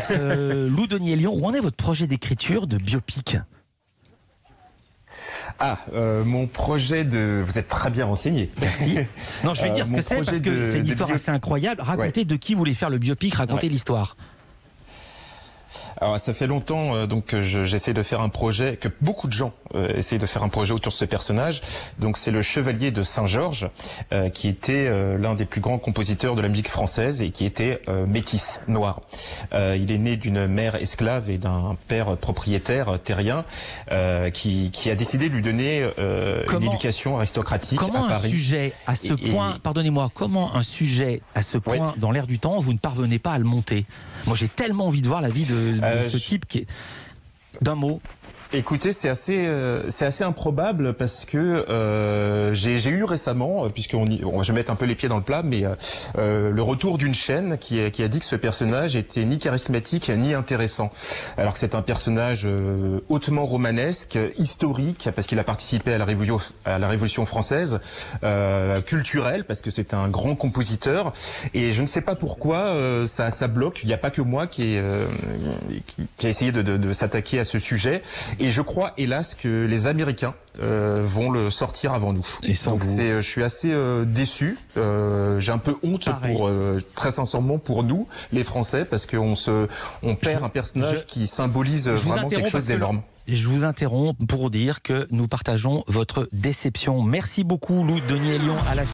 Lou Denis-Hélion, où en est votre projet d'écriture de biopic? Mon projet de... Vous êtes très bien renseigné. Merci. Non, je vais dire ce que c'est, parce que c'est une histoire assez incroyable. Racontez de qui vous voulez faire le biopic, racontez l'histoire. Alors ça fait longtemps j'essaie de faire un projet, que beaucoup de gens essayent de faire un projet autour de ce personnage. Donc c'est le Chevalier de Saint-Georges, qui était l'un des plus grands compositeurs de la musique française et qui était métis, noir. Il est né d'une mère esclave et d'un père propriétaire terrien qui a décidé de lui donner une éducation aristocratique à Paris. Comment un sujet à ce point, pardonnez-moi, comment un sujet à ce point dans l'air du temps, vous ne parvenez pas à le monter? Moi j'ai tellement envie de voir la vie de ce type qui est... D'un mot. Écoutez, c'est assez improbable parce que j'ai eu récemment, je vais mettre un peu les pieds dans le plat, mais le retour d'une chaîne qui a dit que ce personnage était ni charismatique ni intéressant. Alors que c'est un personnage hautement romanesque, historique, parce qu'il a participé à la Révolution française, culturel, parce que c'est un grand compositeur, et je ne sais pas pourquoi ça bloque. Il n'y a pas que moi qui a essayé de s'attaquer à ce sujet. Et je crois, hélas, que les Américains vont le sortir avant nous. Et donc je suis assez déçu. J'ai un peu honte très sincèrement pour nous, les Français, parce qu'on perd un personnage qui symbolise vraiment quelque chose d'énorme. Je vous interromps pour dire que nous partageons votre déception. Merci beaucoup, Lou Denis-Hélion.